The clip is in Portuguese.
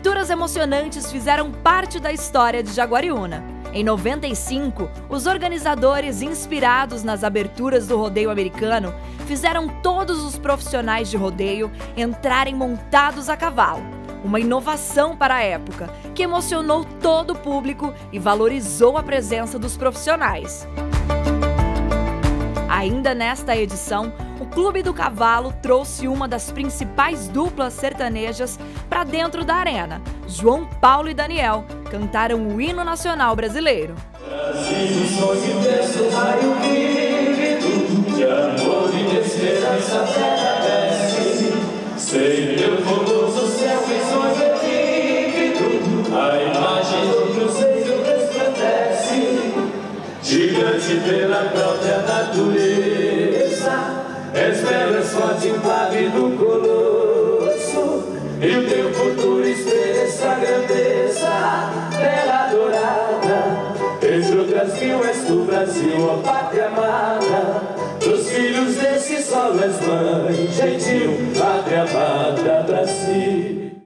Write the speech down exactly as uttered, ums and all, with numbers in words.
Aberturas emocionantes fizeram parte da história de Jaguariúna. Em noventa e cinco, os organizadores, inspirados nas aberturas do rodeio americano, fizeram todos os profissionais de rodeio entrarem montados a cavalo. Uma inovação para a época, que emocionou todo o público e valorizou a presença dos profissionais. Ainda nesta edição, o Clube do Cavalo trouxe uma das principais duplas sertanejas para dentro da arena. João Paulo e Daniel cantaram o hino nacional brasileiro. Brasil, sonho desse raio vívido, de amor e de esperança a terra desce, sem meu famoso céu e sonho vívido, a imagem do cruzeiro resplandece, gigante pela própria natureza, és bela, forte, impávido colosso, e o teu futuro expressa a grandeza, bela dourada. Entre outras mil és tu, Brasil, ó pátria amada, dos filhos desse sol és mãe, gentil, pátria amada, Brasil.